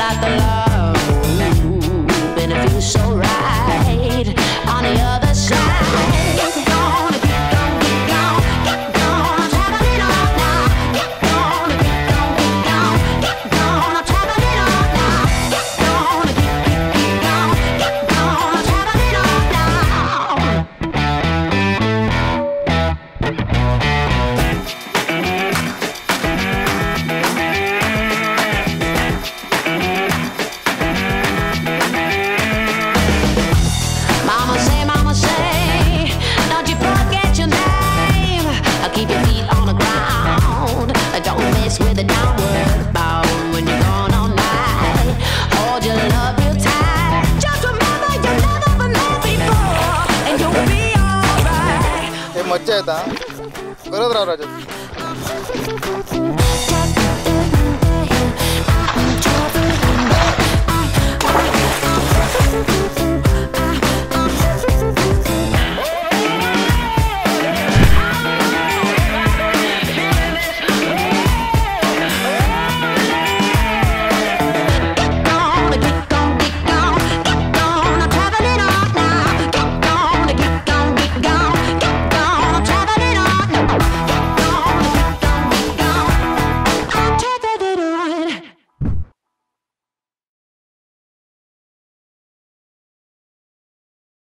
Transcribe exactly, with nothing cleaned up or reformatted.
like the love, and it feels so right on the other side. Get gone, get gone, get gone, get gone. I'm traveling it all now. Get gone, get gone, get gone, get gone. I'm traveling it all now. Get gone, get get get gone, get gone. I'm traveling it all Mama say, mama say, don't you forget your name. Keep your feet on the ground. Don't mess with the downward bound when you're gone all night. Hold your love real tight. Just remember you never been there before, and you'll be alright. हे मज्जा येता करत राव राजत.